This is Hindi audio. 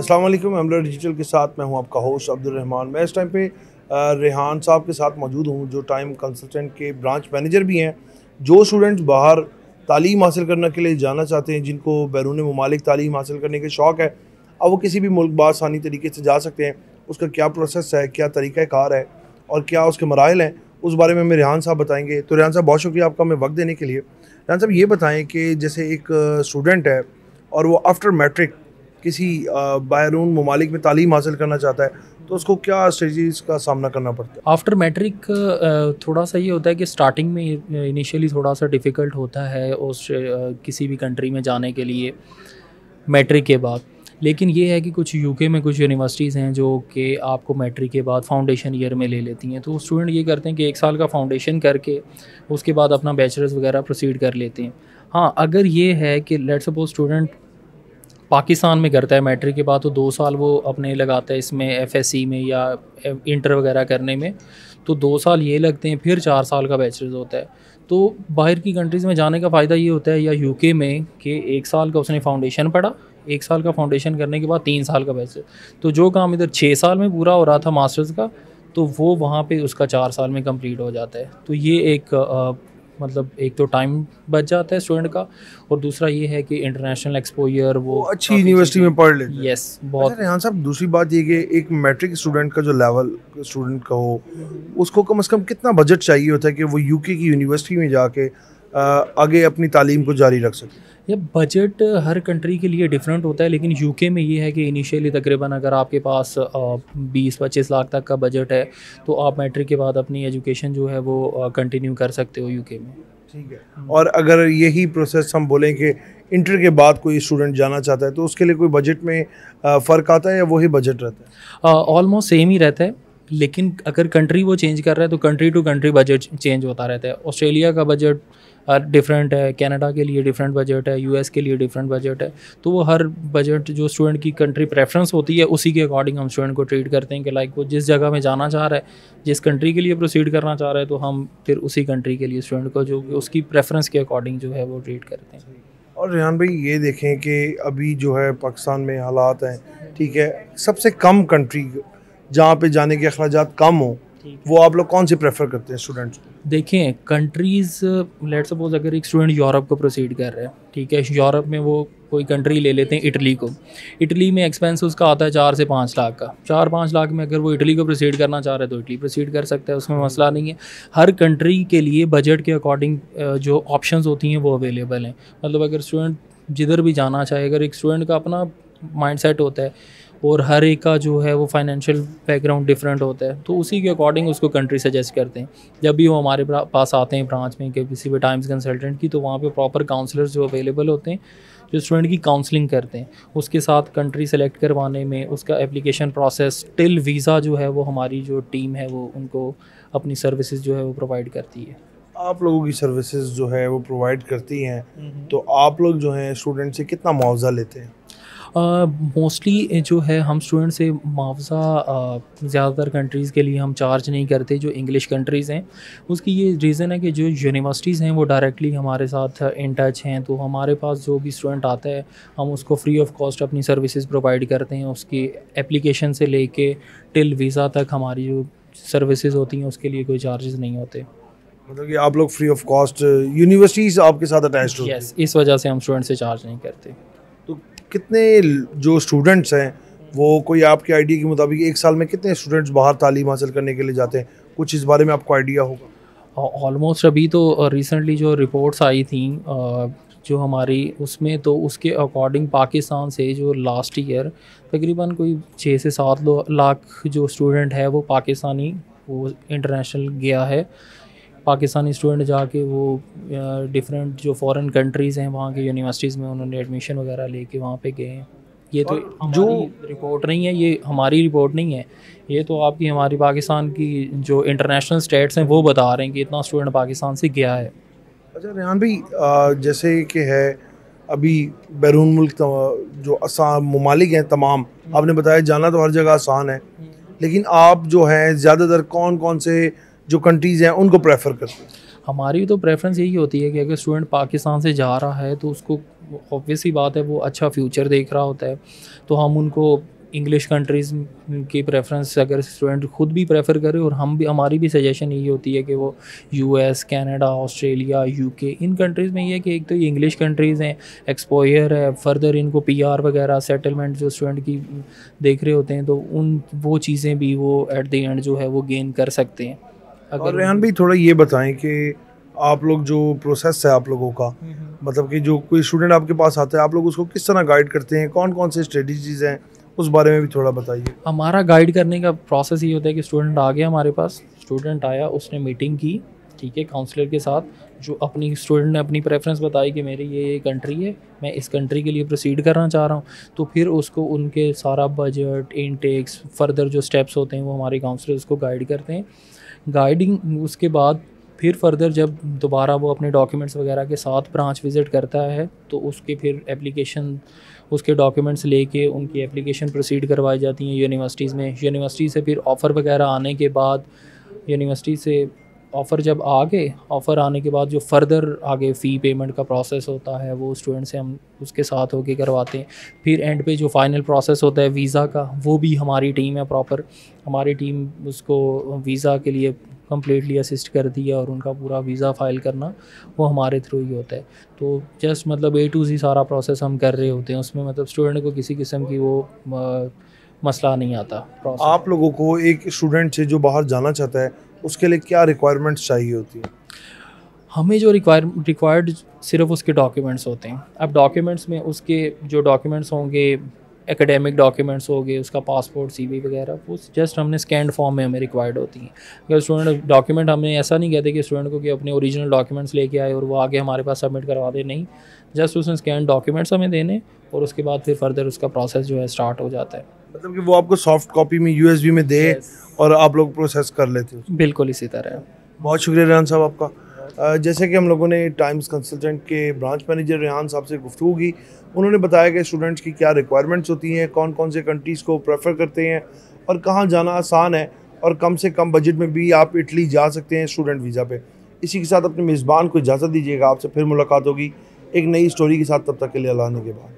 अस्सलाम वालेकुम। एमला डिजिटल के साथ मैं हूं आपका होस्ट अब्दुल रहमान। मैं इस टाइम पे रेहान साहब के साथ मौजूद हूं, जो टाइम कंसल्टेंट के ब्रांच मैनेजर भी हैं। जो स्टूडेंट्स बाहर तालीम हासिल करने के लिए जाना चाहते हैं, जिनको बैरून मुमालिक तालीम हासिल करने के शौक़ है, अब वो किसी भी मुल्क बासानी तरीके से जा सकते हैं। उसका क्या प्रोसेस है, क्या तरीक़ाकार है और क्या उसके मराहिल हैं, उस बारे में हमें रेहान साहब बताएंगे। तो रेहान साहब, बहुत शुक्रिया आपका हमें वक्त देने के लिए। रेहान साहब, ये बताएं कि जैसे एक स्टूडेंट है और वो आफ्टर मैट्रिक किसी बैरून ममालिक में तालीम हासिल करना चाहता है, तो उसको क्या स्ट्रेटजीज़ का सामना करना पड़ता है? आफ्टर मैट्रिक थोड़ा सा ये होता है कि स्टार्टिंग में इनिशियली थोड़ा सा डिफ़िकल्ट होता है उस किसी भी कंट्री में जाने के लिए मैट्रिक के बाद। लेकिन ये है कि कुछ यूके में कुछ यूनिवर्सिटीज़ हैं जो कि आपको मैट्रिक के बाद फाउंडेशन ईयर में ले लेती हैं। तो स्टूडेंट ये करते हैं कि 1 साल का फाउंडेशन करके उसके बाद अपना बैचलर्स वगैरह प्रोसीड कर लेते हैं। हाँ, अगर ये है कि लेट्स सपोज स्टूडेंट पाकिस्तान में करता है मैट्रिक के बाद, तो 2 साल वो अपने लगाता है इसमें एफएससी में या इंटर वगैरह करने में, तो 2 साल ये लगते हैं, फिर 4 साल का बैचलर्स होता है। तो बाहर की कंट्रीज़ में जाने का फ़ायदा ये होता है, या यूके में, कि 1 साल का उसने फाउंडेशन पढ़ा, 1 साल का फाउंडेशन करने के बाद 3 साल का बैचलर। तो जो काम इधर 6 साल में पूरा हो रहा था मास्टर्स का, तो वो वहाँ पे उसका 4 साल में कंप्लीट हो जाता है। तो ये एक मतलब एक तो टाइम बच जाता है स्टूडेंट का, और दूसरा ये है कि इंटरनेशनल एक्सपोजर वो अच्छी यूनिवर्सिटी में पढ़ लेते हैं। यस, बहुत। अच्छा रेहान साहब, दूसरी बात ये कि एक मैट्रिक स्टूडेंट का जो लेवल स्टूडेंट का हो, उसको कम से कम कितना बजट चाहिए होता है कि वो यूके की यूनिवर्सिटी में जाके आगे अपनी तालीम को जारी रख सके? ये बजट हर कंट्री के लिए डिफरेंट होता है, लेकिन यूके में ये है कि इनिशियली तकरीबन अगर आपके पास 20-25 लाख तक का बजट है, तो आप मैट्रिक के बाद अपनी एजुकेशन जो है वो कंटिन्यू कर सकते हो यूके में। ठीक है। और अगर यही प्रोसेस हम बोलें कि इंटर के बाद कोई स्टूडेंट जाना चाहता है, तो उसके लिए कोई बजट में फ़र्क आता है या वही बजट रहता है? ऑलमोस्ट सेम ही रहता है, लेकिन अगर कंट्री वो चेंज कर रहा है तो country to country budget change होता रहता है। ऑस्ट्रेलिया का बजट डिफरेंट है, कनाडा के लिए डिफरेंट बजट है, यूएस के लिए डिफरेंट बजट है। तो वो हर बजट जो स्टूडेंट की कंट्री प्रेफरेंस होती है, उसी के अकॉर्डिंग हम स्टूडेंट को ट्रीट करते हैं कि लाइक वो जिस जगह में जाना चाह रहा है, जिस कंट्री के लिए प्रोसीड करना चाह रहा है, तो हम फिर उसी कंट्री के लिए स्टूडेंट को जो उसकी प्रेफरेंस के अकॉर्डिंग जो है वो ट्रीट करते हैं। और रेहान भाई, ये देखें कि अभी जो है पाकिस्तान में हालात हैं, ठीक है, सबसे कम कंट्री जहाँ पे जाने के अखराजात कम हो, वो आप लोग कौन सी प्रेफर करते हैं स्टूडेंट्स को? देखें, कंट्रीज़ लेट्स सपोज अगर एक स्टूडेंट यूरोप को प्रोसीड कर रहा है, ठीक है, यूरोप में वो कोई कंट्री ले लेते हैं इटली को। इटली में एक्सपेंस उसका आता है 4 से 5 लाख का। 4-5 लाख में अगर वो इटली को प्रोसीड करना चाह रहा है तो इटली प्रोसीड कर सकता है, उसमें मसला नहीं है। हर कंट्री के लिए बजट के अकॉर्डिंग जो ऑप्शंस होती हैं वो अवेलेबल हैं। मतलब अगर स्टूडेंट जिधर भी जाना चाहे, अगर एक स्टूडेंट का अपना माइंड सेट होता है और हर एक का जो है वो फाइनेंशियल बैकग्राउंड डिफरेंट होता है, तो उसी के अकॉर्डिंग उसको कंट्री सजेस्ट करते हैं। जब भी वो हमारे पास आते हैं ब्रांच में, कि किसी भी टाइम्स कंसल्टेंट की, तो वहाँ पे प्रॉपर काउंसलर्स जो अवेलेबल होते हैं, जो स्टूडेंट की काउंसलिंग करते हैं। उसके साथ कंट्री सेलेक्ट करवाने में, उसका एप्लीकेशन प्रोसेस टिल वीज़ा जो है वो हमारी जो टीम है वो उनको अपनी सर्विसेज जो है वो प्रोवाइड करती है। आप लोगों की सर्विसेज जो है वो प्रोवाइड करती हैं, तो आप लोग जो हैं स्टूडेंट से कितना मुआवजा लेते हैं? मोस्टली जो है हम स्टूडेंट से मुआवजा ज़्यादातर कंट्रीज़ के लिए हम चार्ज नहीं करते, जो इंग्लिश कंट्रीज़ हैं। उसकी ये रीज़न है कि जो यूनिवर्सिटीज़ हैं वो डायरेक्टली हमारे साथ इन टच हैं, तो हमारे पास जो भी स्टूडेंट आता है हम उसको फ्री ऑफ कॉस्ट अपनी सर्विसेज प्रोवाइड करते हैं। उसकी एप्लीकेशन से लेके टिल वीज़ा तक हमारी जो सर्विसेज होती हैं उसके लिए कोई चार्जेस नहीं होते। मतलब कि आप लोग फ्री ऑफ कॉस्ट, यूनिवर्सिटीज़ आपके साथ अटैच्ड होती हैं? यस, इस वजह से हम स्टूडेंट से चार्ज नहीं करते। तो कितने जो स्टूडेंट्स हैं वो, कोई आपके आइडिया के मुताबिक 1 साल में कितने स्टूडेंट्स बाहर तालीम हासिल करने के लिए जाते हैं? कुछ इस बारे में आपको आइडिया होगा? ऑलमोस्ट अभी तो रिसेंटली जो रिपोर्ट्स आई थी जो हमारी, उसमें तो उसके अकॉर्डिंग पाकिस्तान से जो लास्ट ईयर तकरीबन कोई 6 से 7 लाख जो स्टूडेंट है वो पाकिस्तानी वो इंटरनेशनल गया है। पाकिस्तानी स्टूडेंट जाके वो डिफरेंट जो फॉरेन कंट्रीज़ हैं वहाँ के यूनिवर्सिटीज़ में उन्होंने एडमिशन वगैरह लेके वहाँ पे गए हैं। ये तो जो रिपोर्ट नहीं है, ये हमारी रिपोर्ट नहीं है, ये तो आपकी हमारी पाकिस्तान की जो इंटरनेशनल स्टेट्स हैं वो बता रहे हैं कि इतना स्टूडेंट पाकिस्तान से गया है। अच्छा रेहान भाई, जैसे कि है अभी बैरून मुल्क जो आसान ममालिक हैं तमाम, आपने बताया जाना तो हर जगह आसान है, लेकिन आप जो है ज़्यादातर कौन कौन से जो कंट्रीज़ हैं उनको प्रेफर करते हैं? हमारी तो प्रेफरेंस यही होती है कि अगर स्टूडेंट पाकिस्तान से जा रहा है तो उसको ऑब्वियस ही बात है वो अच्छा फ्यूचर देख रहा होता है, तो हम उनको इंग्लिश कंट्रीज़ की प्रेफरेंस अगर स्टूडेंट खुद भी प्रेफर करे, और हम भी, हमारी भी सजेशन यही होती है कि वो यूएस, कनाडा, ऑस्ट्रेलिया, यूके, इन कंट्रीज़ में ये है कि एक तो ये इंग्लिश कंट्रीज़ हैं, एक्सपोजर है, फर्दर इनको पीआर वगैरह सेटलमेंट जो स्टूडेंट की देख रहे होते हैं, तो उन वो चीज़ें भी वो एट द एंड जो है वो गेन कर सकते हैं। और रेहान भाई थोड़ा ये बताएं कि आप लोग जो प्रोसेस है आप लोगों का, मतलब कि जो कोई स्टूडेंट आपके पास आता है आप लोग उसको किस तरह गाइड करते हैं, कौन कौन से स्ट्रेटजीज हैं, उस बारे में भी थोड़ा बताइए। हमारा गाइड करने का प्रोसेस ये होता है कि स्टूडेंट आ गया हमारे पास, स्टूडेंट आया, उसने मीटिंग की, ठीक है, काउंसलर के साथ, जो अपनी स्टूडेंट ने अपनी प्रेफरेंस बताई कि मेरी ये कंट्री है, मैं इस कंट्री के लिए प्रोसीड करना चाह रहा हूँ, तो फिर उसको उनके सारा बजट, इनटेक्स, फर्दर जो स्टेप्स होते हैं वो हमारे काउंसलर उसको गाइड करते हैं। गाइडिंग उसके बाद फिर फर्दर जब दोबारा वो अपने डॉक्यूमेंट्स वगैरह के साथ ब्रांच विज़िट करता है, तो उसके फिर एप्लीकेशन, उसके डॉक्यूमेंट्स लेके उनकी एप्लीकेशन प्रोसीड करवाई जाती हैं यूनिवर्सिटीज़ में। यूनिवर्सिटी से फिर ऑफ़र वगैरह आने के बाद, यूनिवर्सिटी से ऑफ़र जब आ गए, ऑफ़र आने के बाद जो फर्दर आगे फ़ी पेमेंट का प्रोसेस होता है वो स्टूडेंट से हम उसके साथ होके करवाते हैं। फिर एंड पे जो फाइनल प्रोसेस होता है वीज़ा का, वो भी हमारी टीम है प्रॉपर, हमारी टीम उसको वीज़ा के लिए कम्प्लीटली असिस्ट करती है, और उनका पूरा वीज़ा फ़ाइल करना वो हमारे थ्रू ही होता है। तो जस्ट मतलब A to Z सारा प्रोसेस हम कर रहे होते हैं, उसमें मतलब स्टूडेंट को किसी किस्म की वो मसला नहीं आता। आप लोगों को एक स्टूडेंट से जो बाहर जाना चाहता है उसके लिए क्या रिक्वायरमेंट्स चाहिए होती है? हमें जो रिक्वायर्ड सिर्फ उसके डॉक्यूमेंट्स होते हैं। अब डॉक्यूमेंट्स में उसके जो डॉक्यूमेंट्स होंगे, एकेडमिक डॉक्यूमेंट्स हो गए, उसका पासपोर्ट, CV वगैरह, वो जस्ट हमने स्कैंड फॉर्म में हमें रिक्वायर्ड होती हैं। अगर स्टूडेंट डॉक्यूमेंट, हमें ऐसा नहीं कहते कि स्टूडेंट को कि अपने ओरिजिनल डॉक्यूमेंट्स लेके आए और वो आगे हमारे पास सबमिट करवा दे, नहीं, जस्ट उसने स्कैन डॉक्यूमेंट्स हमें देने, और उसके बाद फिर फर्दर उसका प्रोसेस जो है स्टार्ट हो जाता है। मतलब कि वो आपको सॉफ्ट कॉपी में USB में दे और आप लोग प्रोसेस कर लेते हो? बिल्कुल इसी तरह है। बहुत शुक्रिया रेहान साहब आपका। जैसे कि हम लोगों ने टाइम्स कंसल्टेंट के ब्रांच मैनेजर रेहान साहब से गुफ्तगू की, उन्होंने बताया कि स्टूडेंट्स की क्या रिक्वायरमेंट्स होती हैं, कौन कौन से कंट्रीज़ को प्रेफर करते हैं और कहाँ जाना आसान है, और कम से कम बजट में भी आप इटली जा सकते हैं स्टूडेंट वीज़ा पे। इसी के साथ अपने मेज़बान को इजाज़त दीजिएगा, आपसे फिर मुलाकात होगी एक नई स्टोरी के साथ, तब तक के लिए अल्लाह ने के बाद।